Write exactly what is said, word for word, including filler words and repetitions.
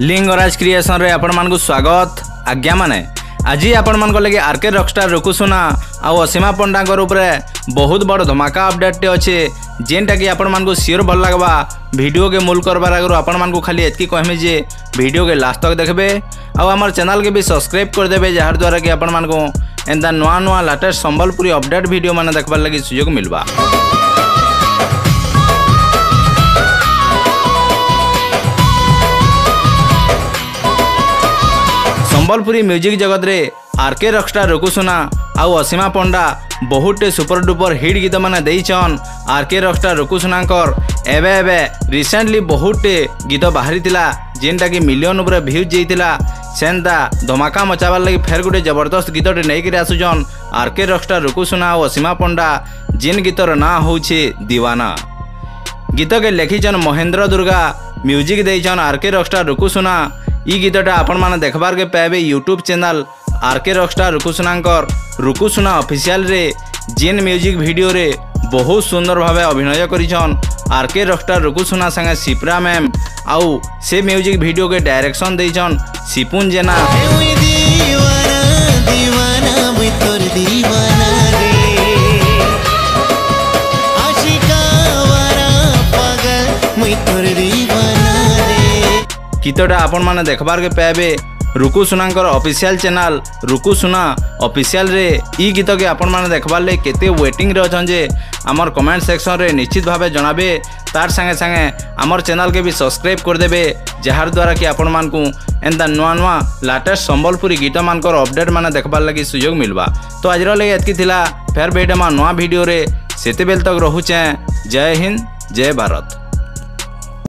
Lingaraj creation रे आपण मानकु स्वागत। आज्ञा माने आज आपण मान लगे आरके रॉकस्टार रुकुसुना आउ असीमा पंडा उपरे बहुत बड़ धमाका अपडेट टे अच्छे जेनटा कि आपण मानकु सियोर भल लगवा। वीडियो के मूल करबार आगु आपण मानकु खाली एतकी कहमे जे वीडियो के लास्ट तक देखबे आउ हमर चैनल के भी सब्सक्राइब कर देबे जार द्वारा कि आपण मानकु एंदा नुआ नुआ लेटेस्ट संबलपुरी अपडेट वीडियो माने देखबार लगी सुयोग मिलबा। संबलपुरी म्यूजिक जगत रे आरके रॉकस्टार रुकुसुना आउ असीमा पंडा बहुटे सुपर डुपर हिट गीत माने देइछन। आरके रॉकस्टार रुकुसुनाकर एबे एबे रिसेंटली बहुटे गीत बाहरी थिला जेनटा कि मिलियन ऊपर व्यूज जेइतिला। सेंदा धमाका मचाबार लगी फेर गुटे जबरदस्त गीतटे नै कि आसुजन आरके रॉकस्टार रुकुसुना आउ असीमा पंडा जेन गीतर ना होउछे दीवाना। गीत के लिखिछन महेंद्र दुर्गा, म्यूजिक देइछन आरके रॉकस्टार रुकुसुना। ई गीतटा आपण माने देखबार के पाबे यूट्यूब चैनल आरके रॉकस्टार रुकुसुनाकर रुकुसुना ऑफिशियल रे जेन म्यूजिक वीडियो रे बहुत सुंदर भावे अभिनय करिछन आरके रॉकस्टार रुकुसुना संगे सिप्रा मैम आउ से म्यूजिक वीडियो के डायरेक्शन देइछन सिपुन जेना। गीतटा आपण माने देखबार के पाबे रुकुसुनाकर ऑफिशियल चैनल रुकुसुना ऑफिशियल रे। ई गीत के आपण माने देखबार ले केते वेटिंग रे अछन जे हमर कमेंट सेक्शन रे निश्चित भावे जणाबे। तार संगे संगे हमर चैनल के भी सब्सक्राइब कर देबे जार द्वारा कि आपण मान को एंदा नुआ नुआ लेटेस्ट संबलपुरी गीत मानकर अपडेट माने देखबार लगी सुयोग मिलबा। तो आज रे एतकी थिला फेर बेटे मा नुआ वीडियो रे सेते बेल तक रहूचे। जय हिंद जय भारत।